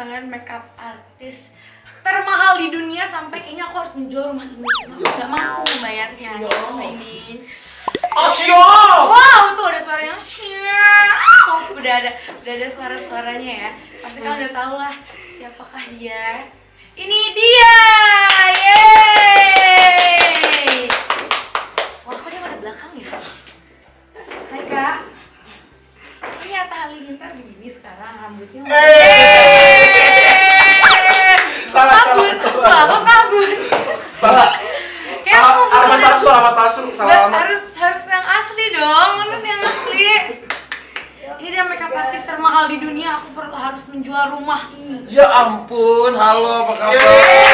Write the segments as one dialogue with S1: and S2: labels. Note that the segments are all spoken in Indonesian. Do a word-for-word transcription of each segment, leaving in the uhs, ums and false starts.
S1: kedatangan makeup artis termahal di dunia, sampai kayaknya aku harus menjual rumah ini. Aku nggak mampu membayarnya di rumah ini.
S2: Asyo!
S1: Wow, tuh ada suaranya. Tuh udah ada, udah ada suara-suaranya ya. Pasti kalian udah tahu lah siapakah dia. Ini dia, yeay! Wah, kok dia ada belakang ya? Hai kak. Ternyata Halilintar begini sekarang rambutnya.
S2: Salah,
S1: kabur,
S2: salah.
S1: kok kabur?
S2: Salah.
S1: Kayak aku
S2: alamat palsu, alamat palsu, salah alamat.
S1: Harus harus yang asli dong, mana yang asli? Ini dia makeup artist termahal di dunia. Aku perlu harus menjual rumah ini.
S2: Ya ampun, halo apa kabar?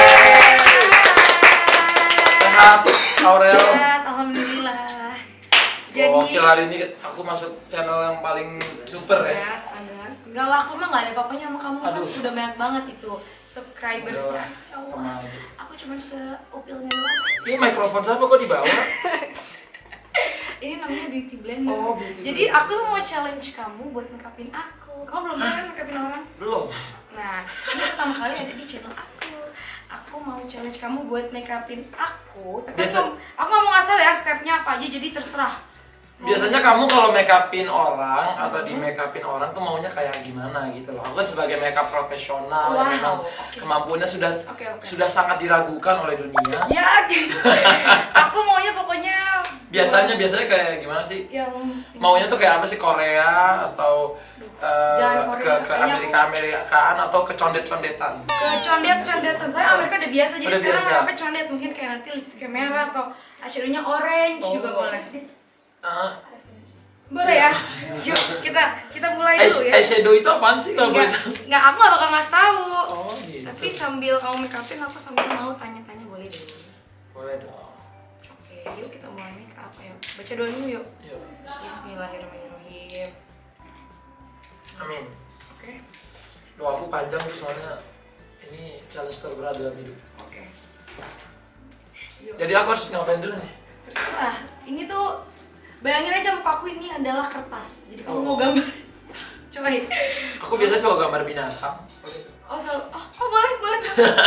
S2: Sehat, Aurel?
S1: Sehat, alhamdulillah. Jadi
S2: Oke, hari ini aku masuk channel yang paling super ya.
S1: ya, standar. Enggak lah, aku mah gak ada apa-apanya sama kamu.
S2: Aduh.
S1: Udah banyak banget itu subscribersnya. Ya
S2: Sama
S1: Allah,
S2: aja.
S1: aku cuma seupilnya doang.
S2: Ini mikrofon siapa kok di bawah?
S1: Ini namanya beauty blender.
S2: Oh, beauty
S1: Jadi
S2: blender.
S1: aku mau challenge kamu buat makeupin aku. Kamu belum pernah kan makeupin orang?
S2: Belum.
S1: Nah, ini pertama kali ada di channel aku. Aku mau challenge kamu buat makeupin aku. Tapi
S2: Biasa-
S1: aku, aku ngomong asal ya, stepnya apa aja, jadi terserah.
S2: Biasanya kamu kalau make upin orang atau di make upin orang tuh maunya kayak gimana gitu loh. Aku kan sebagai makeup profesional
S1: Wow,
S2: yang memang
S1: oke.
S2: kemampuannya sudah
S1: Oke, oke.
S2: sudah sangat diragukan oleh dunia.
S1: Ya, aku maunya pokoknya
S2: Biasanya biasanya kayak gimana sih?
S1: yang
S2: Maunya tuh kayak apa sih, Korea atau eh,
S1: Jangan
S2: ke
S1: Korea,
S2: ke
S1: kayaknya
S2: Amerika Amerikaan atau ke condet-condetan?
S1: ke condet-condetan. Saya Amerika udah biasa, jadi
S2: Udah
S1: sekarang
S2: biasa.
S1: apa condet, mungkin kayak nanti lipstiknya merah atau eyeshadow-nya orange
S2: Oh.
S1: juga boleh.
S2: Uh,
S1: Boleh ya? Yuk, kita kita mulai dulu ya.
S2: eyeshadow itu apaan sih kalau boleh
S1: Enggak,
S2: tahu?
S1: enggak, aku gak bakal ngasih tahu.
S2: Oh gitu.
S1: Tapi sambil kamu make upin, aku sambil mau tanya-tanya, boleh deh.
S2: Boleh dong.
S1: Oke, yuk kita mulai make up ya. Baca doa dulu yuk.
S2: Yuk.
S1: Bismillahirrahmanirrahim.
S2: Amin.
S1: Oke.
S2: Doa aku panjang tuh soalnya ini challenge terberat dalam hidup.
S1: Oke. Yuk.
S2: Jadi aku harus ngapain dulu nih?
S1: Terserah. Ini tuh bayangin aja muka aku ini adalah kertas. Jadi kamu
S2: Oh.
S1: mau gambar. Coba.
S2: Aku biasanya suka gambar binatang.
S1: Oh, selalu. Oh, oh boleh, boleh.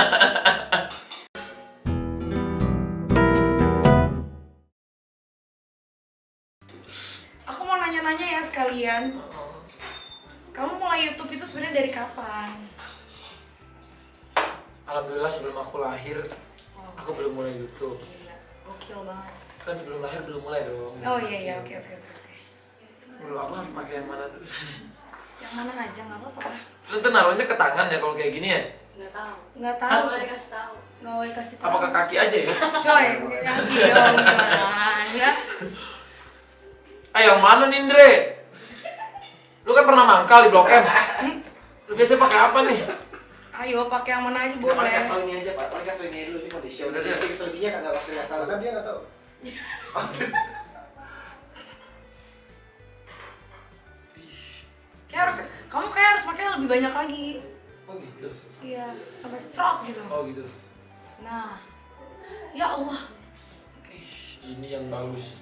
S1: Aku mau nanya-nanya ya sekalian. Kamu mulai YouTube itu sebenarnya dari kapan?
S2: Alhamdulillah sebelum aku lahir,
S1: Oh,
S2: aku belum mulai YouTube.
S1: gila. Gokil banget.
S2: Kan sebelum lahir belum mulai dong.
S1: Oh iya iya, oke oke oke. oke.
S2: Dulu aku harus pakai yang mana dulu?
S1: Yang mana aja nggak apa-apa.
S2: Terus ntar naruhnya ke tangan ya kalau kayak gini ya?
S3: Nggak tahu.
S1: Nggak
S3: Nggak
S1: tahu.
S3: boleh kasih tahu.
S1: Nggak boleh kasih tahu.
S2: Apa ke kaki aja ya?
S1: Coy, kasih dong gimana?
S2: Eh yang mana nih Indre? Lu kan pernah mangkal di Blok M. Lu biasanya pakai apa nih?
S1: Ayo pakai yang mana aja
S4: Boleh
S1: boleh.
S4: kasih tau ini aja Pak, boleh kasih tau ini dulu, ini kondisi.
S2: Udah deh.
S4: Jadi selebihnya kan nggak pasti nggak tahu.
S5: Kan dia nggak tahu.
S1: Kayak harus, kamu kayak harus pakai lebih banyak lagi.
S2: Oh gitu.
S1: Iya, sampai serot gitu.
S2: Oh gitu.
S1: Nah, ya Allah.
S2: Ih, ini yang bagus.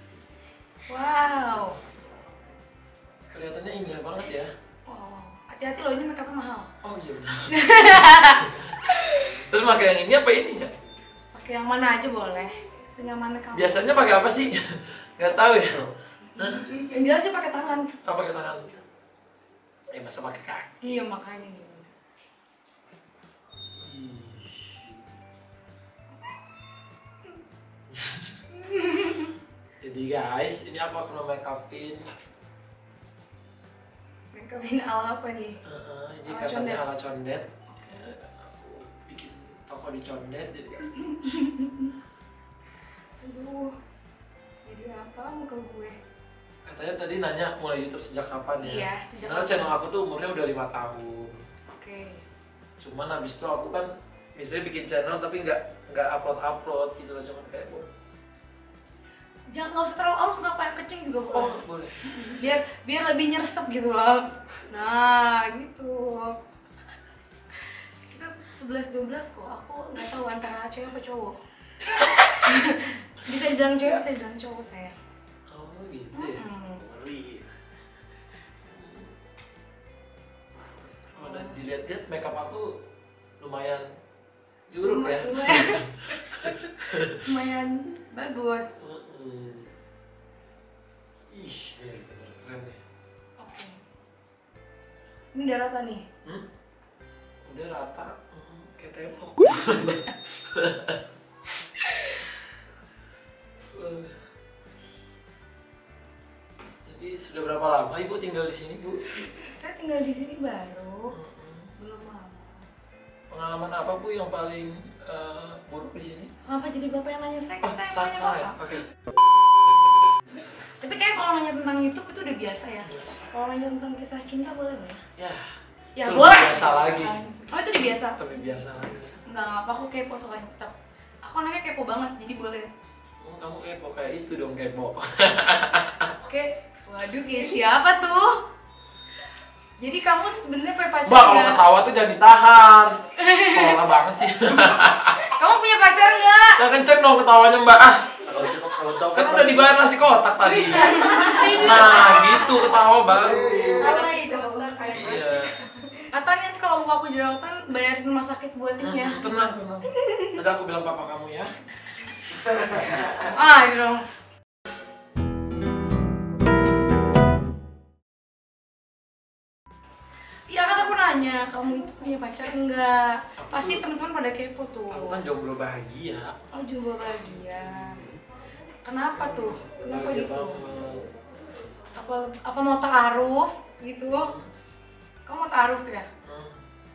S1: Wow.
S2: Kelihatannya indah banget ya.
S1: Wow. Hati-hati loh, ini makeupnya mahal.
S2: Oh iya benar. Terus pakai yang ini apa ini ya?
S1: Pakai yang mana aja boleh. Senyaman kamu.
S2: Biasanya pakai apa sih? Nggak tahu ya.
S1: Yang jelas sih pakai tangan.
S2: Kau pakai tangan. Eh masa pakai kaki?
S1: Iya makanya gitu.
S2: Jadi guys, ini aku akan make upin.
S1: Makeupin ala apa nih?
S2: Uh, ini
S1: Ala
S2: katanya
S1: condet.
S2: ala condet. Eh, Aku bikin toko di condet jadi.
S1: Aduh. Jadi apa muka gue?
S2: Katanya tadi nanya mulai YouTube sejak kapan ya?
S1: Iya, sejak
S2: Sebenarnya
S1: kapan?
S2: channel aku tuh umurnya udah lima tahun.
S1: Oke.
S2: Cuman habis itu aku kan misalnya bikin channel tapi nggak nggak upload upload gitu loh, cuman kayak oh,
S1: Jangan nggak usah terlalu halus, nggak pakai kecil juga boleh.
S2: oh boleh.
S1: Biar biar lebih nyeresep gitu loh. Nah gitu. Kita sebelas dua belas kok. Aku nggak tahu antara cewek apa cowok. Bisa dibilang cewek, bisa dibilang cowok saya.
S2: Oh gitu ya.
S1: Mm-mm.
S4: Ngeri.
S2: Oh, udah di dilihat-lihat makeup aku lumayan juruk ya.
S1: Lumayan, lumayan bagus.
S2: Mm-mm. Ih, bener-bener keren deh.
S1: Oke. Ini udah rata nih.
S2: Hmm? Udah rata, hmm, kayak tembok. Jadi sudah berapa lama Ibu tinggal di sini, Bu?
S1: Saya tinggal di sini baru,
S2: Mm-mm.
S1: belum lama.
S2: Pengalaman apa Bu yang paling uh, buruk di sini?
S1: Kenapa jadi bapak yang nanya saya? Kan
S2: Oh,
S1: saya yang
S2: salah
S1: nanya
S2: salah ya.
S1: bapak.
S2: Oke.
S1: Tapi kayak kalau nanya tentang YouTube itu udah biasa ya. Kalau nanya tentang kisah cinta boleh nggak ya?
S2: Ya.
S1: Ya
S2: itu
S1: boleh.
S2: lebih biasa lagi.
S1: Oh itu udah biasa?
S2: Lebih biasa lagi.
S1: Enggak, enggak apa, aku kepo soalnya tetap. Aku anaknya kepo banget, jadi boleh.
S2: Oh, kamu kepo kayak itu dong kepo.
S1: Oke, waduh kayak siapa tuh? Jadi kamu sebenarnya punya pacar
S2: Mbak, kalau
S1: nggak?
S2: ketawa tuh jangan ditahan. Parah banget sih.
S1: Kamu punya pacar nggak?
S2: Ya kenceng dong ketawanya Mbak. Ah,
S4: Kalau cocok kalau cocok
S2: kan udah dibayar nasi kotak tadi. Nah, gitu ketawa baru.
S1: Apa itu?
S2: Iya.
S1: Atau nanti kalau muka aku jerawatan bayarin rumah sakit buat ini ya.
S2: Hmm, tenang, tenang. Nanti aku bilang papa kamu ya.
S1: Ah, gitu dong. Iya kan aku nanya, kamu itu punya pacar enggak? Pasti teman-teman pada kepo tuh.
S2: Aku kan jomblo bahagia.
S1: Oh, jomblo bahagia. Kenapa tuh? Kenapa
S2: Bahagia
S1: gitu?
S2: banget.
S1: Apa apa mau ta'aruf gitu? Kamu mau ta'aruf ya?
S2: Hmm.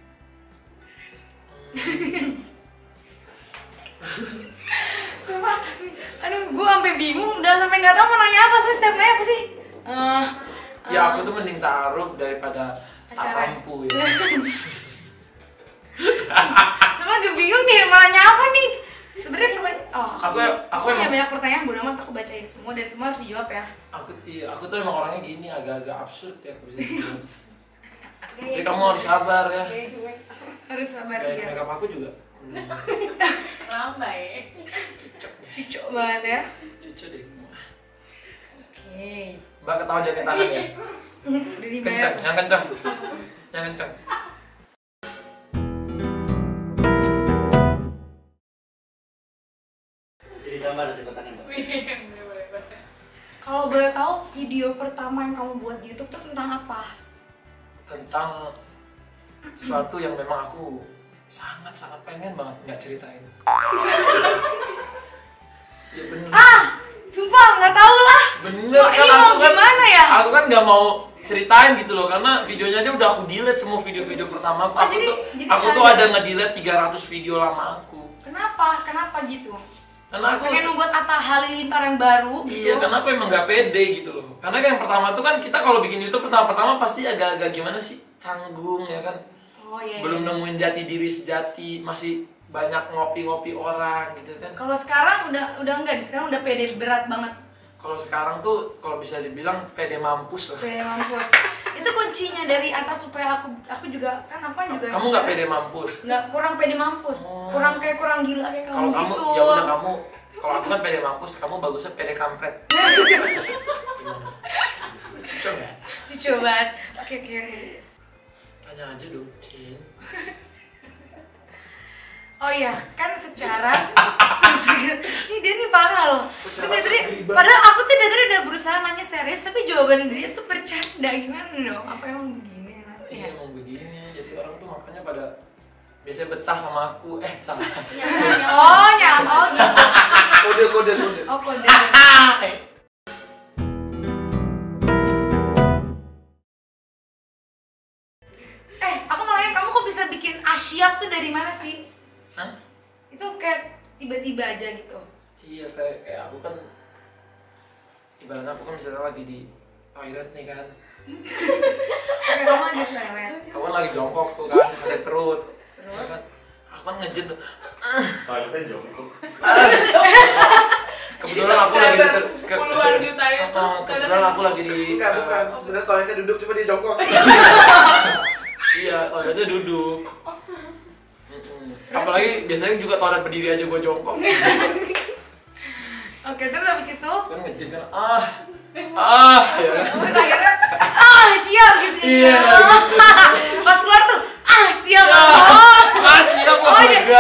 S1: Sumpah, aduh, gue sampai bingung, udah sampai nggak tahu mau nanya apa sih, setiap nanya apa sih? Eh,
S2: Ya aku tuh mending taruh daripada tak
S1: Pacaran.
S2: mampu ya.
S1: Semua gue bingung nih, mau nanya apa nih? Sebenarnya pertanyaan, oh,
S2: Aku- aku
S1: punya
S2: emang-
S1: banyak pertanyaan, bodo amat aku bacain semua dan semua harus dijawab ya.
S2: Aku iya, aku tuh emang orangnya gini agak-agak absurd ya aku bisa bilang. Jadi kamu harus sabar ya.
S1: Harus sabar
S2: Kayak
S1: ya.
S2: makeup aku juga. Hmm,
S1: Lambai.
S2: Cocok ya.
S1: Cocok banget ya.
S2: Cocok deh.
S1: Oke.
S2: Mbak ketawa jangan tangan ya.
S1: Udah dibayar.
S2: Kencang, yang kencang. Yang kencang.
S4: jadi tambah ada cepetannya Mbak.
S1: Kalau boleh tahu video pertama yang kamu buat di YouTube tuh tentang apa?
S2: Tentang sesuatu yang memang aku sangat-sangat pengen banget nggak ceritain. Ya bener.
S1: Ah, sumpah nggak tahu lah.
S2: Bener
S1: Wah,
S2: kan
S1: ini
S2: aku
S1: mau
S2: kan
S1: gimana ya?
S2: aku kan nggak mau ceritain gitu loh karena videonya aja udah aku delete semua video-video pertama aku.
S1: Oh,
S2: Aku
S1: jadi-
S2: tuh
S1: jadi
S2: aku tuh
S1: ada-
S2: ada nge-delete tiga ratus video lama aku.
S1: Kenapa? Kenapa gitu?
S2: Karena aku
S1: Pengen membuat Atta Halilintar yang baru gitu.
S2: iya, karena aku emang gak pede gitu loh. Karena yang pertama tuh kan kita kalau bikin YouTube pertama-pertama pasti agak-agak gimana sih? Canggung ya kan.
S1: Oh iya.
S2: Belum
S1: iya.
S2: nemuin jati diri sejati, masih banyak ngopi-ngopi orang gitu kan.
S1: Kalau sekarang udah udah enggak, nih, sekarang udah pede berat banget.
S2: Kalau sekarang tuh kalau bisa dibilang pede mampus lah.
S1: Pede mampus. Itu kuncinya dari Atta supaya aku aku juga kan apa juga.
S2: Kamu nggak pede mampus.
S1: Nggak, kurang pede mampus.
S2: Oh.
S1: Kurang kayak kurang gila kayak kamu
S2: Kalau kamu
S1: gitu.
S2: ya udah kamu kalau aku kan pede mampus, kamu bagusnya pede kampret. Lucu nggak?
S1: Cucu banget. Oke oke oke.
S2: Tanya aja dong, Cin.
S1: Oh iya, kan secara ini dia nih parah loh. Dia tadi, padahal aku tuh dari tadi udah berusaha nanya serius, tapi jawaban dia tuh bercanda gimana dong? Apa emang begini?
S2: Iya
S1: Ya.
S2: emang begini, jadi orang tuh makanya pada biasanya betah sama aku. Eh salah.
S1: Oh ya, oh gitu.
S4: Kode kode kode.
S1: Oh kode. Eh, aku mau nanya kamu kok bisa bikin asyap tuh dari mana sih?
S2: Hah?
S1: Itu kayak tiba-tiba aja gitu.
S2: Iya kayak kayak aku kan ibaratnya aku kan misalnya lagi di toilet nih kan.
S1: Oke, kamu aja selewet.
S2: Kamu kan lagi jongkok tuh kan, sakit perut.
S1: Terus?
S2: Ya kan? Aku kan ngejet tuh.
S4: Toiletnya jongkok.
S2: Kebetulan aku lagi di ke, ke,
S1: puluhan juta itu.
S2: Oh, kebetulan aku lagi di
S4: Enggak
S2: eh,
S4: bukan, sebenarnya toiletnya duduk cuma dia jongkok.
S2: Iya, toiletnya duduk. Mm-mm. Apalagi biasanya juga toilet berdiri aja gue jongkok.
S1: Oke, terus habis itu
S2: Kan ngejet kan, ah, ah, ya kan.
S1: terus akhirnya ah siap gitu.
S2: Iya,
S1: ya.
S2: gitu.
S1: Pas keluar tuh ah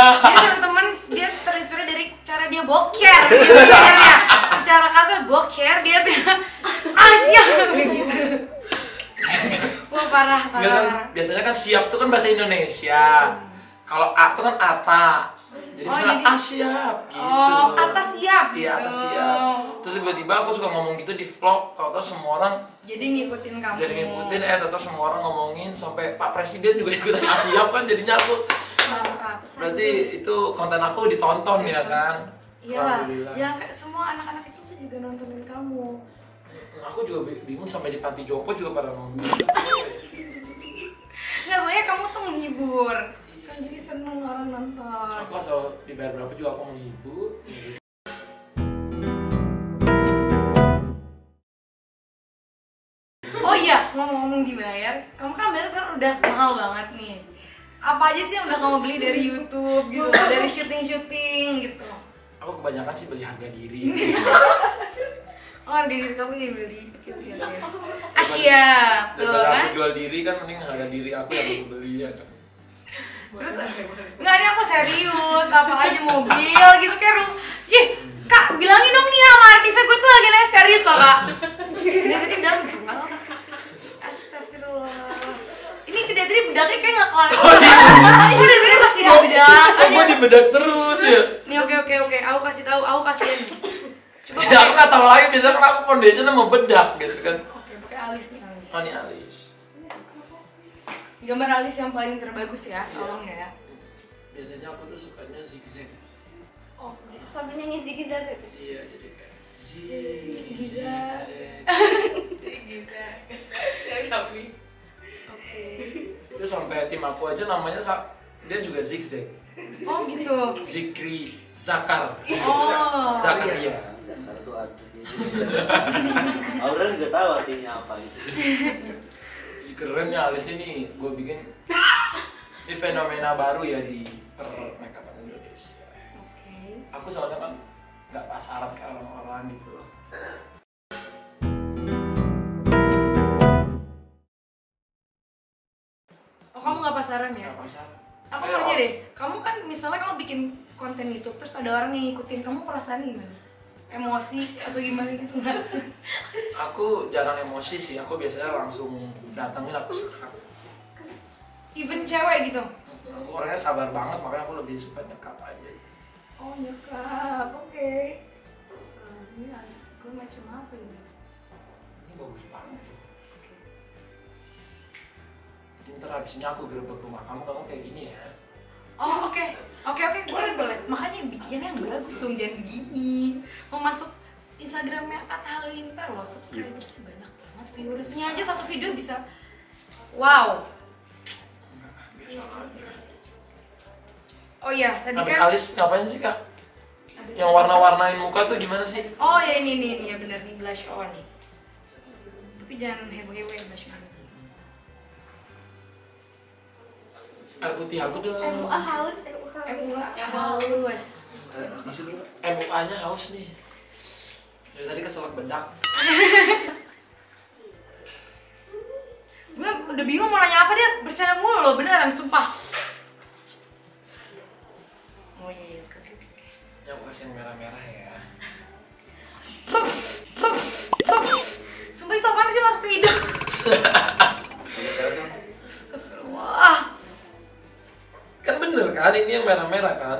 S1: Jadi teman-teman dia terinspirasi dari cara dia boker gitu sebenarnya. Secara kasar boker dia tuh Asia begitu. Wah parah, parah,
S2: Enggak kan,
S1: parah.
S2: biasanya kan siap tuh kan bahasa Indonesia. Kalau A tuh kan ata. Jadi
S1: Oh,
S2: misalnya
S1: jadi-
S2: ah siap gitu.
S1: Oh, atas siap gitu.
S2: Iya, atas siap. Terus tiba-tiba aku suka ngomong gitu di vlog, tahu-tahu semua orang
S1: Jadi ngikutin kamu.
S2: jadi ngikutin, eh tahu-tahu semua orang ngomongin sampai Pak Presiden juga ikutan ah siap kan, jadinya aku
S1: Mantap.
S2: berarti itu konten aku ditonton ya kan.
S1: Iya,
S2: Alhamdulillah.
S1: yang kayak semua anak-anak kecil tuh juga nontonin kamu.
S2: Aku juga bi- bingung sampai di panti jompo juga pada nonton.
S1: Nggak, soalnya kamu tuh menghibur. Kan jadi seneng orang nonton.
S2: Aku asal dibayar berapa juga aku menghibur.
S1: Oh iya, ngomong-ngomong dibayar, kamu kan bayar sekarang udah mahal banget nih. Apa aja sih yang udah kamu beli dari YouTube gitu, dari syuting-syuting gitu?
S2: Aku kebanyakan sih beli harga diri.
S1: Oh, harga diri kamu dibeli. Oke, oke, oke. Asia, tuh
S2: Daripada
S1: kan?
S2: aku jual diri kan mending harga diri aku yang aku beli ya kan.
S1: Terus nggak, ini aku serius, apa aja mobil gitu kayak ru. Ih, Kak, bilangin dong nih sama artisnya gue tuh lagi nanya serius loh, Kak. Dia tadi bilang gitu. Astagfirullah. Ini dia tadi bedaknya kayak nggak kelar. Ini dia tadi masih ada bedak.
S2: Oh, gue dibedak terus ya.
S1: Nih oke oke oke, aku kasih tahu, aku kasihin. Coba
S2: Ya aku nggak tahu lagi biasanya kenapa foundation sama bedak gitu kan.
S1: Oke, pakai alis nih alis.
S2: Oh ini alis.
S1: Gambar alis yang paling terbagus ya, tolong ya.
S2: Biasanya aku tuh sukanya zigzag.
S1: Oh,
S3: Sampai nyanyi Ziggy Zaga.
S2: Iya jadi kayak zig
S1: Zigzag.
S3: Gitu. Gak tapi.
S1: oke.
S2: Itu sampai tim aku aja namanya sa- dia juga zigzag.
S1: Oh gitu.
S2: Zikri Zakar.
S1: Oh.
S2: Zakaria.
S4: Zakar itu artis itu. Aurel juga tahu artinya apa itu.
S2: Keren ya alisnya nih, gue bikin ini fenomena baru ya di per makeupan Indonesia.
S1: Oke.
S2: Aku soalnya kan nggak pasaran kayak orang-orang gitu loh.
S1: Oh, kamu nggak pasaran ya?
S2: Nggak pasaran.
S1: Aku
S2: Kayak
S1: mau nanya
S2: orang-
S1: deh, kamu kan misalnya kamu bikin konten YouTube terus ada orang yang ngikutin, kamu perasaan gimana? Emosi atau gimana gitu nggak?
S2: Aku jarang emosi sih, aku biasanya langsung datangin aku sekap.
S1: Even cewek gitu?
S2: Aku orangnya sabar banget, makanya aku lebih suka nyekap aja.
S1: Oh nyekap, oke. Ini alis gue macam apa ini?
S2: Ini bagus banget. Jadi ntar abis ini aku gerebek rumah kamu, kamu kayak gini ya.
S1: Oh oke, oke oke boleh boleh. Makanya bikinnya yang bagus dong, jangan begini. Mau masuk Instagramnya Atta Halilintar loh, subscribersnya banyak banget, viewersnya aja satu video bisa. Wow.
S2: Biasa aja.
S1: Oh iya, tadi
S2: Habis
S1: kan.
S2: alis ngapain sih kak? Yang warna-warnain muka tuh gimana sih?
S1: Oh ya ini ini ini ya benar nih, blush on. Tapi jangan heboh-heboh ya blush on.
S2: Air putih aku dong.
S3: M U A haus, M U A
S1: M U A
S3: Yang
S1: haus.
S4: Masih dulu.
S2: M U A-nya haus nih. Dari tadi keselak bedak.
S1: Gue udah bingung mau nanya apa, dia bercanda mulu loh, beneran sumpah. Oh iya, iya. oke, oke, oke.
S2: Ini aku kasih yang merah-merah ya.
S1: Tuh, tuh, tuh. Sumpah itu apaan sih masuk ke hidung? Astagfirullah.
S2: Kan bener kan, ini yang merah-merah kan?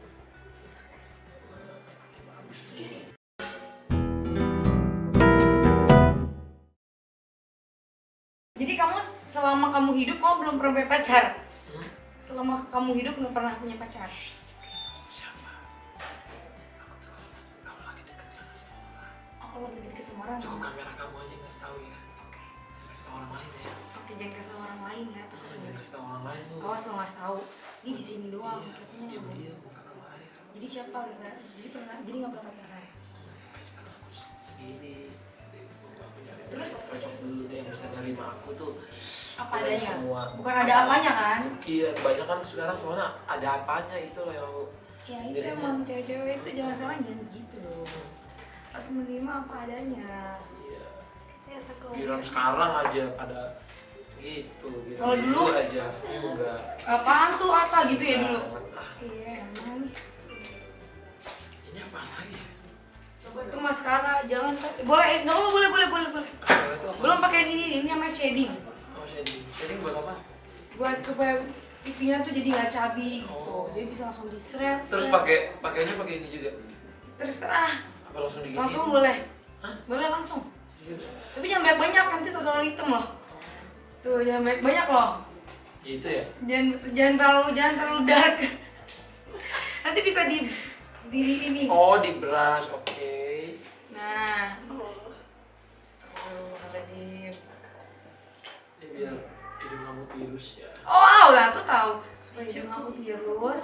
S1: Jadi kamu selama kamu hidup kamu belum pernah punya pacar?
S2: Hmm?
S1: Selama kamu hidup nggak pernah punya pacar?
S2: Siapa? Aku tuh kalau kalau lagi deket gak ngasih tau orang.
S1: Oh, kalau lebih deket sama orang?
S2: Cukup kamera kamu aja ngasih tau ya.
S1: Oke,
S2: Kasih tau orang lain ya.
S1: oke jangan kasih orang lain ya.
S2: Jangan jangan kasih tau orang lain lu.
S1: Awas lo nggak tahu. Ini di sini doang.
S2: Iya,
S1: Katanya
S2: diam
S1: nggak boleh.
S2: diam bukan orang lain.
S1: Jadi siapa? Beneran? Jadi pernah? Jadi nggak pernah pacaran?
S2: Sampai sekarang aku sendiri. Nanti aku nyari
S1: Terus?
S2: cocok dulu deh yang bisa nerima aku tuh.
S1: Apa
S2: Dari
S1: adanya?
S2: semua.
S1: Bukan ada apanya kan?
S2: Iya, kebanyakan sekarang soalnya ada apanya itu loh yang aku.
S1: Ya itu
S2: Jadinya-
S1: emang cewek-cewek itu jangan sekarang jangan gitu dong. Harus menerima apa adanya.
S2: Iya.
S3: Ya takut.
S2: Giliran sekarang aja pada gitu, giliran
S1: Kalau dulu?
S2: aja enggak.
S1: Apaan tuh Atta gitu ya dulu?
S2: Ah,
S1: Iya emang nih.
S2: Ini apa lagi?
S1: Itu maskara, jangan pakai. Boleh, eh, nggak apa boleh, boleh, boleh, boleh.
S2: Maskara itu apa?
S1: Belum pakai ini, ini namanya shading.
S2: Oh shading. Shading buat apa?
S1: Buat supaya pipinya tuh jadi nggak cabi gitu.
S2: Oh.
S1: Jadi bisa langsung diseret.
S2: Terus pakai pakainya pakai ini juga.
S1: Terserah.
S2: Apa langsung digini?
S1: Langsung boleh.
S2: Hah?
S1: Boleh langsung. Tapi jangan banyak-banyak, nanti terlalu hitam loh. Tuh, jangan banyak-banyak loh.
S2: Gitu ya?
S1: Jangan jangan terlalu jangan terlalu dark. Nanti bisa di di ini.
S2: Oh di brush, oke.
S1: Nah. Astagfirullahaladzim.
S2: Ini biar hidung kamu tirus ya.
S1: Oh, wow, lah tuh tahu. Supaya hidung aku tirus.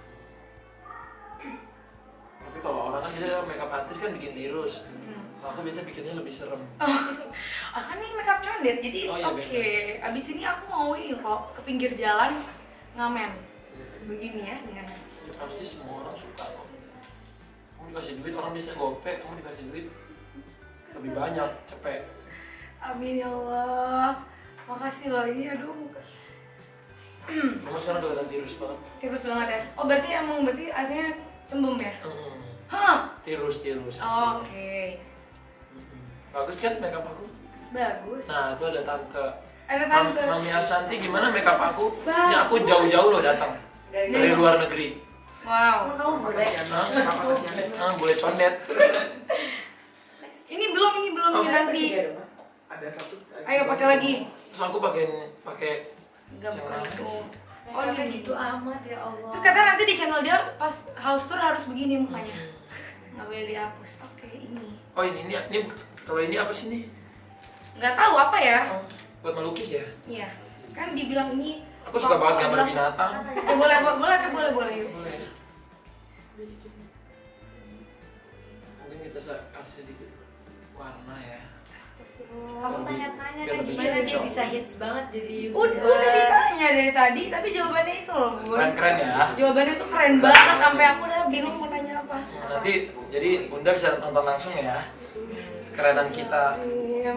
S2: Tapi kalau orang kan biasanya makeup artist kan bikin tirus.
S1: Hmm.
S2: Kalau aku biasa bikinnya lebih serem.
S1: Ah kan ini makeup condet, jadi
S2: Oh,
S1: it's
S2: iya,
S1: oke. Abis ini aku mau ini kok ke pinggir jalan ngamen. Begini ya dengan
S2: Ya, pasti semua orang suka kok. Kamu dikasih duit, orang bisa gopek, kamu dikasih duit lebih banyak, cepet.
S1: amin ya Allah. Makasih loh ini aduh muka.
S2: Kamu sekarang kelihatan tirus banget.
S1: Tirus banget ya. Oh berarti emang berarti aslinya tembem ya?
S2: Hmm.
S1: Hah.
S2: Tirus, tirus.
S1: Oh,
S2: aslinya.
S1: oke.
S2: Hmm. Bagus kan makeup aku?
S1: Bagus.
S2: Nah itu ada tante.
S1: Ada
S2: Mam-
S1: tante.
S2: Mami Asanti gimana makeup aku? Ini aku jauh-jauh loh datang
S3: Dari
S2: dari luar negeri.
S1: Wow.
S3: kamu boleh.
S2: Hah? Ah, boleh condet.
S1: Ini belum ini belum
S2: Oh.
S1: ini nanti.
S5: Ada satu.
S1: Ayo pakai lagi.
S2: Terus aku pakai pakai
S1: Enggak bukan
S2: Yang
S1: itu.
S3: Oh,
S1: Oh ini
S3: gitu amat ya Allah.
S1: Terus katanya nanti di channel dia pas house tour harus begini mukanya. Nggak boleh dihapus. Oke ini.
S2: Oh ini ini, ini kalau ini apa sih nih?
S1: Nggak tahu apa ya?
S2: Oh, buat melukis ya?
S1: Iya. Kan dibilang ini.
S2: Aku suka banget gambar
S1: adalah-
S2: binatang.
S1: Eh, boleh boleh boleh kan boleh boleh. Yuk.
S2: Boleh. Mungkin kita sa- kasih sedikit warna ya.
S1: Astagfirullah.
S3: Kamu
S2: Lebih-
S3: tanya-tanya
S2: biar
S3: kan
S2: lebih
S3: gimana dia
S2: cocok.
S3: bisa hits banget jadi YouTuber.
S1: Udah, udah ditanya dari tadi, tapi jawabannya itu loh, Bun.
S2: Keren-keren ya.
S1: Jawabannya tuh keren banget, sampai aku udah bingung mau nanya apa.
S2: Nah, nanti jadi Bunda bisa nonton langsung ya. Kerenan kita.
S1: Iya.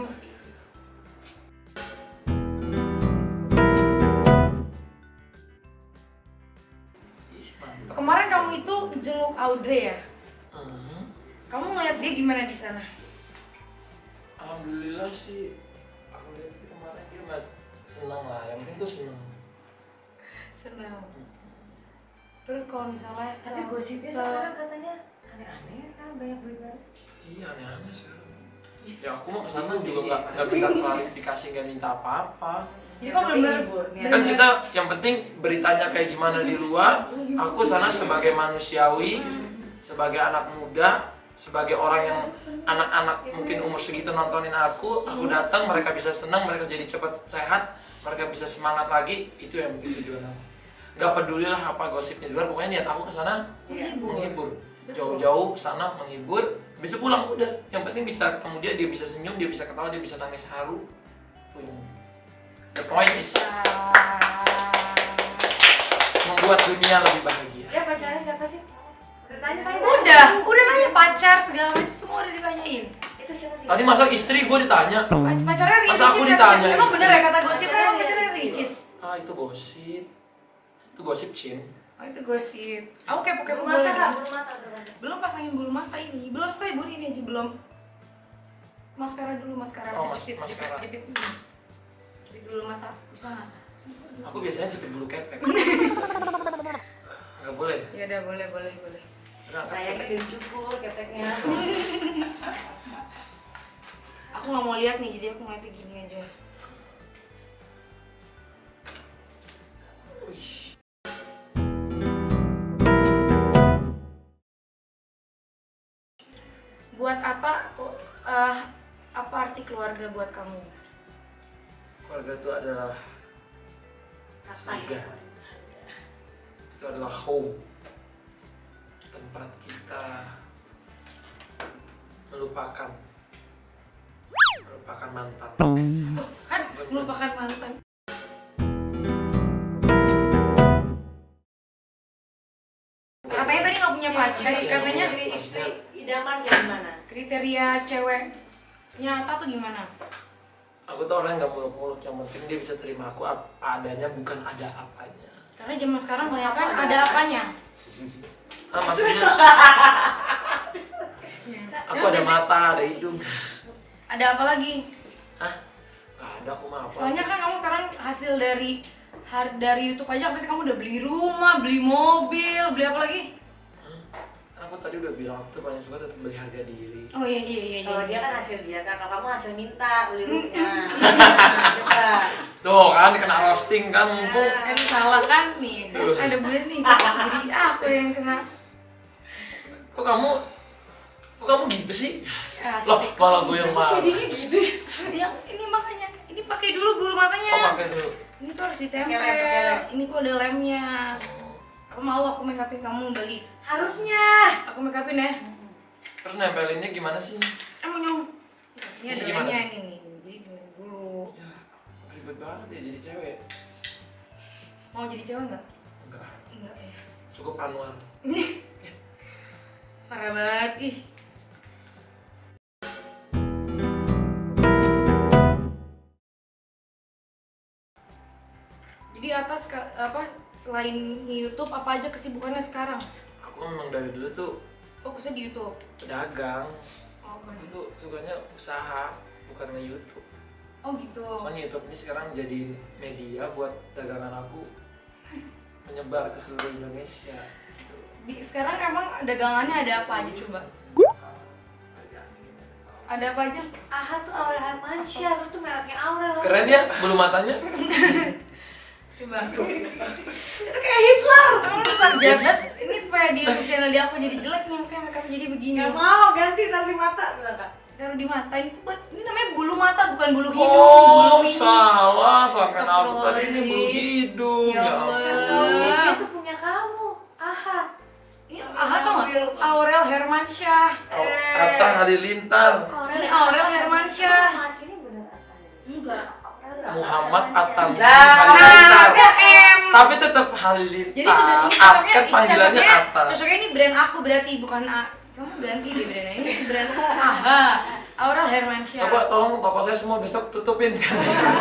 S2: Ih, mantap.
S1: Kemarin kamu itu jenguk Audrey ya?
S2: Hmm.
S1: Kamu ngeliat dia gimana di sana?
S2: Alhamdulillah sih. Aku lihat sih kemarin dia mas senang lah. Yang penting tuh senang.
S1: Senang. Terus kalau misalnya
S3: Tapi
S1: se-
S3: gosipnya
S1: se-
S3: sekarang katanya aneh-aneh sekarang banyak berita.
S2: Iya aneh-aneh sih. Ya aku mau kesana juga nggak nggak minta klarifikasi, nggak minta apa-apa.
S1: Jadi kok bener-bener
S2: Kan kita yang penting beritanya kayak gimana di luar. Aku sana sebagai manusiawi, sebagai anak muda, sebagai orang yang anak-anak mungkin umur segitu nontonin aku, aku datang, mereka bisa senang, mereka jadi cepat sehat, mereka bisa semangat lagi. Itu yang mungkin tujuan aku. Gak peduli lah apa gosipnya di luar, pokoknya niat aku kesana menghibur. Jauh-jauh sana menghibur, bisa pulang udah. Yang penting bisa ketemu dia, dia bisa senyum, dia bisa ketawa, dia bisa nangis haru. Itu yang the point is membuat dunia lebih bahagia.
S3: Ya pacarnya siapa sih? Tanya-tanya.
S1: Udah, udah nanya pacar segala macam semua udah ditanyain.
S3: Itu siapa?
S2: Tadi masa istri gue ditanya.
S1: Pac- Pacarnya Ricis.
S2: Masa aku
S1: katanya.
S2: ditanya
S1: Emang
S2: istri?
S1: bener ya kata gosip
S3: Pacarnya
S1: emang pacarnya
S3: Ricis.
S1: Ricis.
S2: Ah itu gosip. Itu gosip Cin.
S1: Oh itu gosip. Aku kepo-kepo
S3: Bulu
S1: boleh.
S3: mata,
S1: dong?
S3: bulu mata tuh.
S1: Belum pasangin bulu mata ini. Belum saya bun ini aja belum. Maskara dulu, maskara
S2: Oh,
S1: aja
S2: mas-
S1: jepit,
S2: maskara.
S1: jepit, jepit. Hmm. Jepit bulu mata. Bisa nggak?
S2: Aku biasanya jepit bulu ketek. Enggak boleh.
S1: Ya udah boleh, boleh, boleh.
S2: Enggak,
S3: Saya
S2: ketek.
S3: kayak dicukur keteknya.
S1: Aku nggak mau lihat nih, jadi aku ngeliatnya gini aja.
S2: Wih.
S1: Buat apa? eh, apa arti keluarga buat kamu?
S2: Keluarga itu adalah surga. Itu adalah home. Tempat kita melupakan melupakan mantan.
S1: Tuh, kan melupakan mantan. Katanya tadi nggak punya pacar,
S2: Iya,
S1: katanya
S3: Istri istri idaman kayak gimana?
S1: kriteria cewek nyata tuh gimana?
S2: Aku tuh orang yang gak muluk-muluk, yang penting dia bisa terima aku apa adanya, bukan ada apanya.
S1: Karena zaman sekarang banyak kan ada apanya.
S2: Ah, maksudnya aku ada mata, ada hidung.
S1: Ada apa lagi?
S2: Hah? Gak ada, aku mah apa?
S1: Soalnya kan kamu sekarang hasil dari har- dari YouTube aja, pasti kamu udah beli rumah, beli mobil, beli apa lagi?
S2: Kan aku tadi udah bilang aku tuh paling suka tetap beli harga diri.
S1: Oh iya iya iya.
S3: Kalau
S1: iya.
S3: dia kan hasil dia kan, kalau kamu hasil minta beli rumahnya. Coba.
S2: Tuh kan kena roasting kan mumpung.
S1: Kan salah kan nih, ada bulan nih, jadi aku yang kena.
S2: Kok kamu kok kamu gitu sih?
S1: Asik.
S2: Loh, malah gue yang marah.
S3: Shadingnya gitu.
S1: Yang ini makanya, ini pakai dulu bulu matanya.
S2: Oh, pakai dulu.
S1: Ini tuh harus ditempel.
S3: Pakai lem, pakai lem.
S1: Ini tuh ada lemnya. Aku mau aku make upin kamu balik.
S3: Harusnya.
S1: Aku make upin ya.
S2: Terus nempelinnya gimana sih?
S1: Emang nyong. Ini
S2: Ini
S1: ada
S2: gimana?
S1: lemnya ini nih. Jadi gini dulu.
S2: Ya, ribet banget ya jadi cewek.
S1: Mau jadi cewek nggak?
S2: Enggak,
S1: Enggak ya.
S2: cukup Anwar.
S1: Parah banget ih. Jadi atas ka- apa selain YouTube apa aja kesibukannya sekarang?
S2: Aku memang dari dulu tuh
S1: Fokusnya di YouTube.
S2: pedagang.
S1: Oh,
S2: Aku tuh sukanya usaha, bukan nge-YouTube.
S1: oh gitu.
S2: Soalnya YouTube ini sekarang jadi media buat dagangan aku menyebar ke seluruh Indonesia. Gitu.
S1: Di, sekarang emang dagangannya ada apa aja coba? Ada apa aja?
S3: Aha tuh Aurel Hermansyah, lu tuh mereknya Aurel.
S2: Keren ya bulu matanya.
S1: Coba.
S3: Itu kayak Hitler.
S1: Kamu lupa jabat. Ini supaya di YouTube channel dia aku jadi jelek nih, makanya makeup jadi begini.
S3: Gak mau ganti tapi mata bilang kak.
S1: Taruh di mata itu buat ini namanya bulu mata bukan bulu hidung.
S2: Oh,
S1: bulu ini.
S2: salah, soalnya aku tadi ini bulu
S1: Astagfirullahaladzim.
S2: hidung.
S1: Ya
S2: Ya
S1: Allah.
S2: ampun.
S3: Tahu sih itu punya kamu. Aha.
S1: Ini aha tau nggak? Aurel Hermansyah.
S2: Oh, Atta Halilintar.
S3: Aurel.
S1: Ini Aurel Hermansyah.
S3: Mas ini bener apa?
S1: Enggak.
S2: Muhammad Atta
S3: Nah,
S2: Halilintar.
S1: Nah, M.
S2: Tapi tetap Halilintar.
S1: Jadi sebenarnya ini
S2: At,
S1: cocoknya,
S2: kan panggilannya
S1: cocoknya,
S2: Atta.
S1: cocoknya ini brand aku berarti bukan A. Kamu ganti deh brandnya ini brand aku. Aha. Aurel Hermansyah.
S2: Coba tolong toko saya semua besok tutupin kan.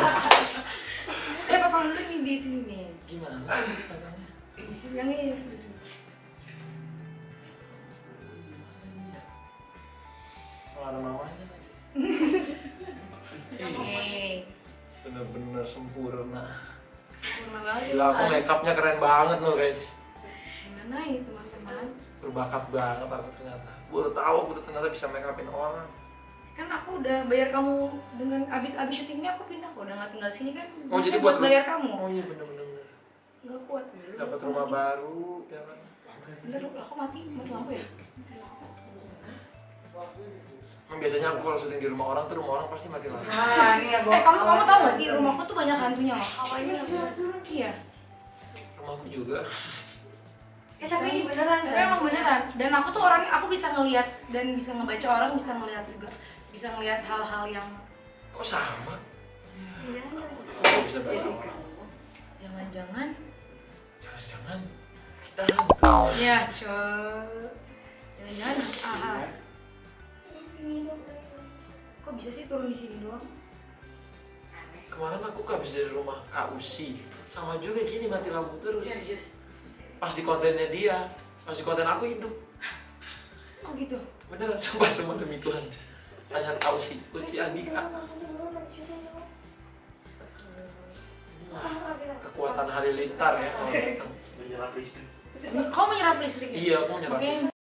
S1: Eh pasang dulu nih di sini nih.
S2: Gimana pasangnya?
S1: Di sini yang ini. di sini.
S2: Kalau ada mamanya lagi.
S1: Nih.
S2: Bener-bener sempurna.
S1: Sempurna banget.
S2: Gila, aku
S1: Mas.
S2: make upnya keren banget loh guys.
S1: Gimana ini teman-teman?
S2: Berbakat banget aku ternyata. Baru tahu aku tuh ternyata bisa make upin orang.
S1: Kan aku udah bayar kamu dengan abis abis syuting ini aku pindah kok udah nggak tinggal sini kan.
S2: Oh jadi
S1: Ini
S2: buat
S1: bayar kamu.
S2: Oh iya bener-bener.
S1: Nggak kuat dulu.
S2: Dapat rumah baru, ya kan?
S1: Bentar lu, aku mati, mati lampu ya? Mati lampu.
S2: Emang biasanya aku kalau syuting di rumah orang tuh rumah orang pasti mati lampu.
S3: Nah, ini ya,
S1: Eh kamu kamu tahu nggak sih rumahku tuh banyak hantunya loh. Awalnya iya.
S2: Rumahku juga.
S3: Eh tapi ini beneran
S1: Tapi
S3: kan?
S1: emang beneran. Dan aku tuh orangnya aku bisa ngelihat dan bisa ngebaca orang, bisa ngelihat juga, bisa ngelihat hal-hal yang
S2: Kok sama? Ya, kok bisa baca orang?
S1: jangan-jangan.
S2: Jangan-jangan kita hantu.
S1: Ya coy. Jangan-jangan. Aha. Kok bisa sih turun di sini doang?
S2: Kemarin aku habis dari rumah Kak Usi. Sama juga gini mati lampu terus.
S3: Serius.
S2: Pas di kontennya dia, pas di konten aku hidup.
S1: Oh gitu.
S2: Beneran, sumpah semua demi Tuhan. Tanya Kak Usi, Usi Andika. Inilah kekuatan halilintar ya kalau datang.
S4: Menyerap listrik.
S1: Kau menyerap listrik? ya?
S2: Iya, aku menyerap
S1: Oke.
S2: listrik.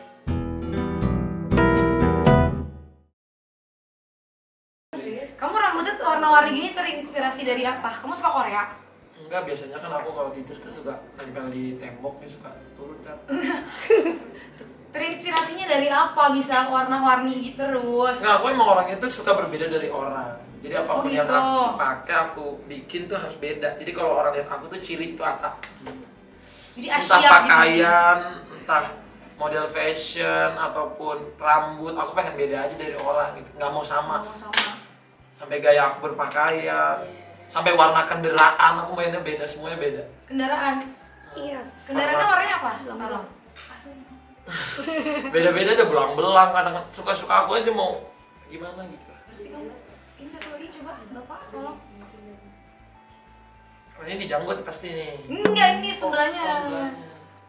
S1: Kamu rambutnya warna-warni gini terinspirasi dari apa? Kamu suka Korea?
S2: Enggak, biasanya kan aku kalau tidur tuh suka nempel di tembok, ya suka turun kan.
S1: Terinspirasinya dari apa bisa warna-warni gitu terus?
S2: Enggak, aku emang orang itu suka berbeda dari orang. Jadi apapun
S1: Oh,
S2: yang
S1: gitu.
S2: aku pakai, aku bikin tuh harus beda. Jadi kalau orang lihat aku tuh ciri itu Atta.
S1: Jadi
S2: Entah
S1: Asia gitu.
S2: pakaian, entah model fashion ataupun rambut, aku pengen beda aja dari orang gitu. Nggak mau sama.
S1: Sama sama.
S2: Sampai gaya aku berpakaian, sampai warna kendaraan aku mainnya beda, semuanya beda.
S1: Kendaraan.
S3: Iya.
S1: Kendaraannya warnanya apa? Sekarang.
S2: Beda-beda ada belang-belang, kadang suka-suka aku aja mau gimana gitu.
S1: Berarti kamu ini satu lagi coba Bapak tolong.
S2: Kalau ini dijanggut pasti nih.
S1: Enggak, ini sebelahnya.
S2: Oh, oh, sebelahnya.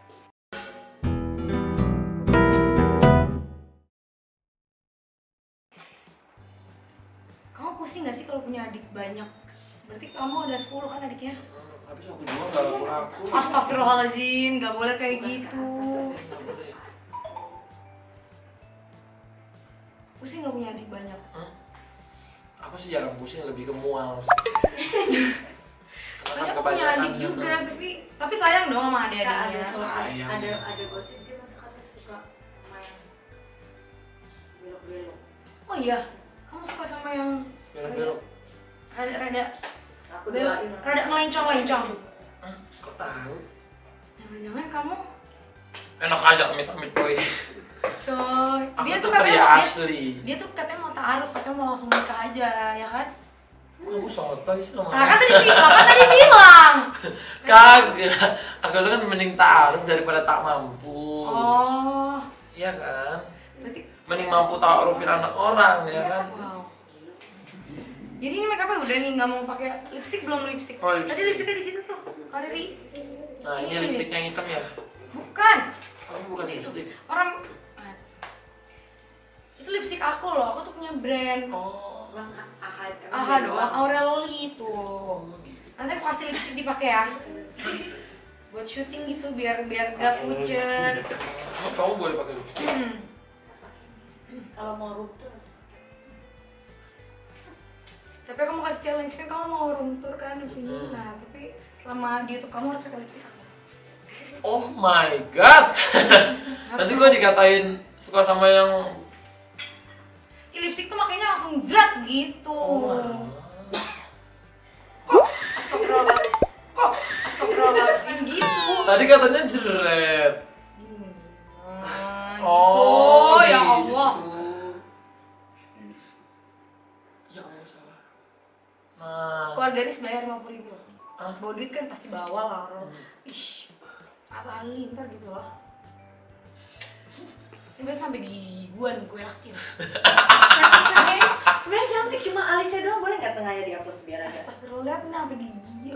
S1: Kamu pusing gak sih kalau punya adik banyak? Berarti kamu ada sepuluh kan adiknya?
S2: Hmm, habis aku juga nggak laku-laku.
S1: Astagfirullahaladzim, gak boleh kayak gitu.
S2: Nggak boleh.
S1: Pusing gak punya adik banyak?
S2: Hmm? Aku sih jarang pusing, lebih ke mual.
S1: Soalnya aku punya adik juga, tapi tapi sayang dong sama adik-adiknya.
S2: Sayang.
S3: Ada ada gosip dia masa katanya suka sama yang belok-belok.
S1: Oh iya, kamu suka sama yang
S2: Belok-belok.
S1: rada-rada
S3: Aku
S1: belok,
S3: doain.
S1: rada ngelencong-lencong.
S2: Hah? Kok tahu?
S1: Jangan-jangan kamu,
S2: Enak aja amit-amit boy.
S1: coy.
S2: Aku
S1: Dia
S2: tuh
S1: tuh
S2: pria
S1: katanya dia,
S2: asli.
S1: dia tuh katanya mau ta'aruf, katanya mau langsung nikah aja, ya kan?
S2: Kamu sotoy sih sama
S1: Nah, kan tadi bilang, kan tadi bilang.
S2: Kagak. Aku tuh kan mending taruh daripada tak mampu.
S1: Oh,
S2: Iya kan?
S1: berarti
S2: Mending mampu taruhin anak orang ya kan?
S1: wow. Jadi ini make up udah nih, nggak mau pakai lipstick, belum lipstick.
S2: Oh, lipstick.
S1: Tadi lipsticknya di situ tuh, Kariri.
S2: Nah ini lipstiknya yang hitam ya?
S1: Bukan.
S2: Oh, ini bukan
S1: Itu,
S2: lipstik.
S1: orang ah. itu lipstick aku loh, aku tuh punya brand.
S2: Oh.
S3: Bang Ahad.
S1: Aha doang, Aureloli itu. Nanti aku kasih lipstick dipakai ya. Buat syuting gitu biar biar gak pucet.
S2: Oh, kamu boleh pakai lipstik?
S1: Hmm.
S3: Kalau mau room tour.
S1: Tapi aku mau kasih challenge kan, kamu mau room tour kan di sini.
S2: Hmm.
S1: Nah, tapi selama di YouTube kamu harus pakai lipstick aku.
S2: Oh my god. Nanti gue dikatain suka sama yang
S1: Ih, lipstick tuh makanya langsung jerat gitu.
S2: oh,
S1: Kok astagfirullahaladzim. Kok astagfirullahaladzim gitu.
S2: tadi katanya jeret.
S1: Gini. Nah, gitu.
S2: Oh,
S1: ya
S2: gitu.
S1: Allah.
S2: Ya Allah salah. Nah,
S1: Keluarga Riz bayar lima puluh ribu.
S2: Hah?
S1: Bawa duit kan pasti bawa lah orang. Ih, apa Ali ntar gitu lah. Ini sampai gigi gua nih, gue yakin.
S3: Cantik, sebenarnya cantik, cuma alisnya doang, boleh nggak tengahnya dihapus biar ada.
S1: Astagfirullah, ini sampai gigi.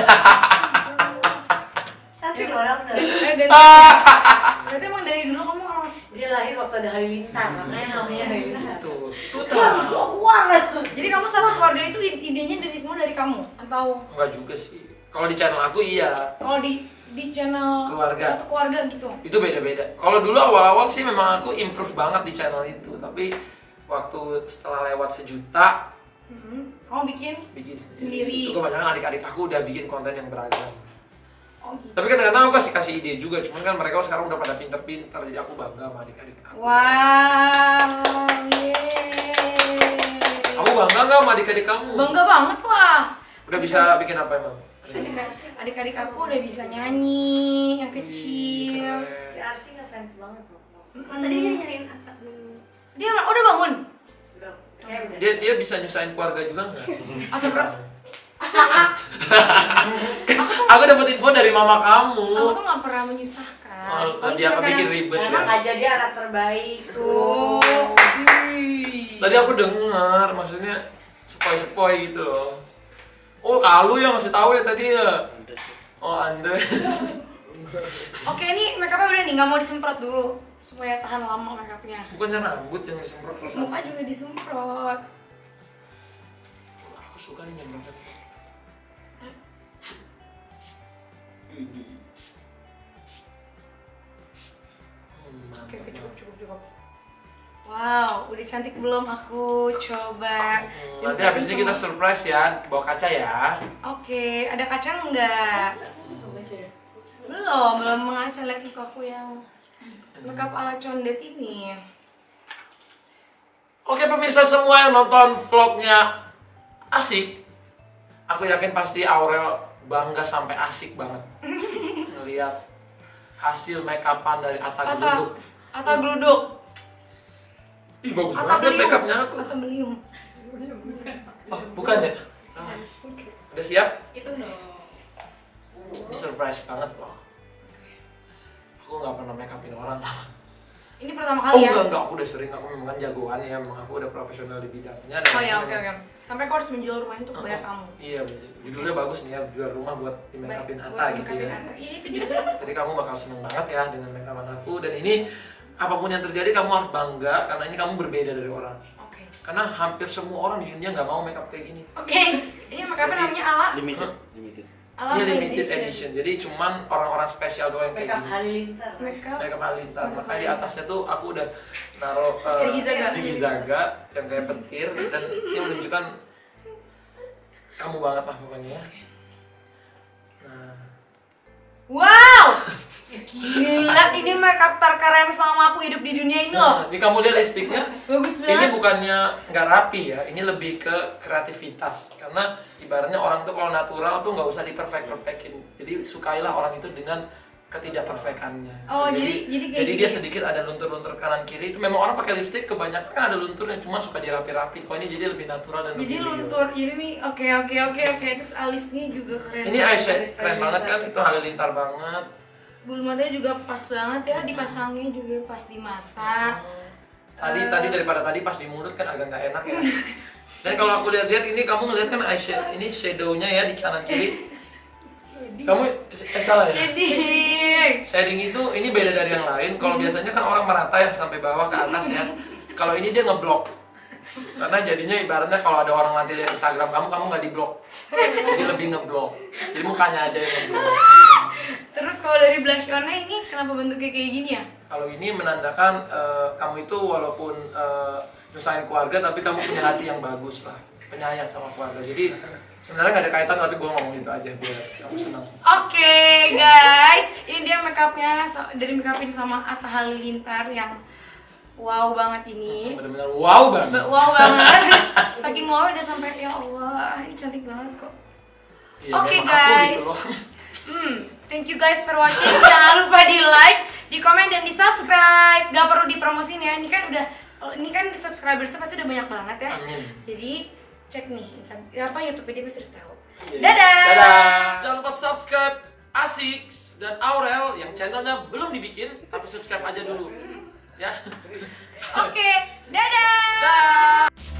S3: Cantik loh orang bener.
S1: Eh, ganti. Berarti emang dari dulu kamu harus.
S3: Dia lahir waktu ada halilintar, makanya namanya halilintar.
S2: tuh, tuh
S3: Wah,
S2: tahu.
S3: keluar.
S1: Jadi kamu satu keluarga itu idenya dari semua dari kamu atau
S2: Enggak juga sih. Kalau di channel aku iya.
S1: kalau di di channel
S2: Keluarga.
S1: satu keluarga gitu?
S2: Itu beda-beda. Kalau dulu awal-awal sih memang aku improve banget di channel itu, tapi waktu setelah lewat sejuta
S1: Hmm, kamu bikin
S2: bikin sendiri.
S1: Sendiri.
S2: Itu kebanyakan adik-adik aku udah bikin konten yang beragam.
S1: oh gitu.
S2: Tapi kadang-kadang aku kasih kasih ide juga, cuman kan mereka sekarang udah pada pinter-pinter, jadi aku bangga sama adik-adik aku.
S1: Wow, yeay.
S2: Kamu bangga nggak sama adik-adik kamu?
S1: Bangga banget lah.
S2: Udah bisa bikin apa emang?
S1: Adik- Adik-adik aku udah bisa nyanyi yang kecil.
S3: Si Arsi ngefans banget loh.
S1: Mm.
S3: Tadi dia nyariin atap dulu.
S1: Dia oh, udah bangun.
S3: Belum. Kayak udah.
S2: Dia dia bisa nyusahin keluarga juga nggak?
S1: Astagfirullah.
S2: Aku dapat info dari mama kamu.
S1: Aku tuh nggak pernah menyusahkan.
S2: Oh,
S1: Paling
S2: dia
S1: cuma
S2: bikin
S1: kadang-
S2: ribet ya.
S3: Enak aja dia anak terbaik
S1: Tuh.
S3: tuh.
S1: Ih.
S2: Tadi aku dengar, maksudnya sepoi-sepoi gitu loh. Oh, Kalu yang masih tahu ya tadi ya. Oh, Andre.
S1: Oke, ini make upnya udah nih, nggak mau disemprot dulu supaya tahan lama make upnya.
S2: Bukannya rambut yang disemprot.
S1: Muka juga disemprot.
S2: Aku suka nih nyemprot. Hmm,
S1: Oke, oke,
S2: mantap.
S1: cukup, cukup, cukup. Wow, udah cantik belum aku coba.
S2: Hmm, nanti habis ini kita surprise ya, bawa kaca ya.
S1: Oke, ada kaca nggak? Belum, belum mengaca lihat mukaku yang makeup ala condet ini.
S2: Oke pemirsa semua yang nonton vlognya asik, aku yakin pasti Aurel bangga sampai asik banget ngeliat hasil make upan dari Atta
S1: Atau
S2: Geluduk.
S1: atau geluduk.
S2: Ih bagus
S1: Atau
S2: banget
S1: beliung.
S2: make upnya aku.
S1: Atau beliung.
S2: Oh bukan ya? Salah. Udah siap?
S1: Itu dong.
S2: Ini surprise banget loh. Aku nggak pernah make upin orang.
S1: Ini pertama
S2: Oh
S1: kali ya?
S2: enggak, enggak, aku udah sering, aku memang kan jagoan ya, memang aku udah profesional di bidangnya. dan
S1: Oh ya,
S2: aku
S1: oke
S2: memang-
S1: oke. Sampai kau harus menjual rumah untuk bayar
S2: Uh-uh.
S1: kamu.
S2: Iya, judulnya bagus nih ya, jual rumah buat di make upin
S1: Baik,
S2: Atta
S1: buat
S2: gitu
S1: make-upin
S2: ya.
S1: Atta. Iya itu juga.
S2: Jadi kamu bakal seneng banget ya dengan make upan aku, dan ini apapun yang terjadi kamu harus bangga karena ini kamu berbeda dari orang.
S1: Oke.
S2: Karena hampir semua orang di dunia nggak mau make up kayak gini.
S1: Oke. Ini make-upnya namanya Ala.
S4: Limited, limited.
S1: Ala
S2: Ini
S1: apa
S2: limited edition, jadi cuman orang-orang spesial doang yang kayak
S3: Makeup
S2: gini.
S3: halilintar.
S1: Makeup.
S2: Make up halilintar,
S1: Make up
S2: makanya di
S1: halilintar.
S2: atasnya tuh aku udah naruh uh,
S1: Zigizaga.
S2: zigizaga yang kayak petir, dan ini menunjukkan kamu banget lah pokoknya ya. Nah,
S1: Wow. Gila, ini makeup terkeren selama aku hidup di dunia ini loh.
S2: nah, ini kamu lihat lipstiknya.
S1: Bagus
S2: Ini
S1: banget.
S2: bukannya nggak rapi ya, ini lebih ke kreativitas. Karena ibaratnya orang tuh kalau natural tuh nggak usah diperfect-perfectin. Jadi sukailah orang itu dengan ketidakperfekannya.
S1: Oh, jadi- jadi kayak
S2: jadi
S1: gitu
S2: dia
S1: ya?
S2: sedikit ada luntur-luntur kanan kiri. Itu memang orang pakai lipstick kebanyakan kan ada lunturnya, cuma suka dirapi-rapi. Kalau ini jadi lebih natural dan
S1: Jadi
S2: lebih real.
S1: luntur. Jadi nih oke oke oke oke terus alisnya juga keren.
S2: Ini
S1: banget.
S2: eyeshadow keren banget kan, itu halilintar banget.
S1: Bulu matanya juga pas banget ya, dipasangnya juga pas di mata.
S2: Tadi
S1: Eh.
S2: tadi daripada tadi pas di mulut kan agak nggak enak ya. Dan kalau aku lihat-lihat ini kamu ngeliat kan eyeshadow ini shadownya ya di kanan kiri. Kamu eh salah ya?
S1: Shading.
S2: Shading itu ini beda dari yang lain. Kalau biasanya kan orang merata ya sampai bawah ke atas ya. Kalau ini dia ngeblok. Karena jadinya ibaratnya kalau ada orang nanti lihat Instagram kamu, kamu nggak diblok. Jadi lebih ngeblok. Jadi mukanya aja yang ngeblok.
S1: Terus kalau dari blush on-nya ini kenapa bentuknya kayak gini ya?
S2: Kalau ini menandakan eh, kamu itu walaupun eh, nyusahin keluarga tapi kamu punya hati yang bagus lah, penyayang sama keluarga. Jadi sebenarnya nggak ada kaitan, tapi gue ngomong itu aja biar kamu senang.
S1: Oke guys, ini dia makeupnya so- dari makeupin sama Atta Halilintar yang wow banget ini.
S2: Benar-benar wow banget.
S1: Ba- Wow banget. Saking wow udah sampai ya Allah, ini cantik banget kok.
S2: Iya,
S1: Oke,
S2: memang aku
S1: guys.
S2: gitu loh.
S1: Hmm, thank you guys for watching. Jangan lupa di like, di komen dan di subscribe. Gak perlu dipromosin ya. Ini kan udah, ini kan subscribersnya pasti udah banyak banget ya.
S2: Amin.
S1: Jadi cek nih Instagram apa YouTube dia pasti udah tahu.
S2: Iya.
S1: Dadah.
S2: Dadah. Jangan lupa subscribe Asiks dan Aurel yang channelnya belum dibikin, tapi subscribe aja dulu. Ya.
S1: Oke, dadah.
S2: Dadah.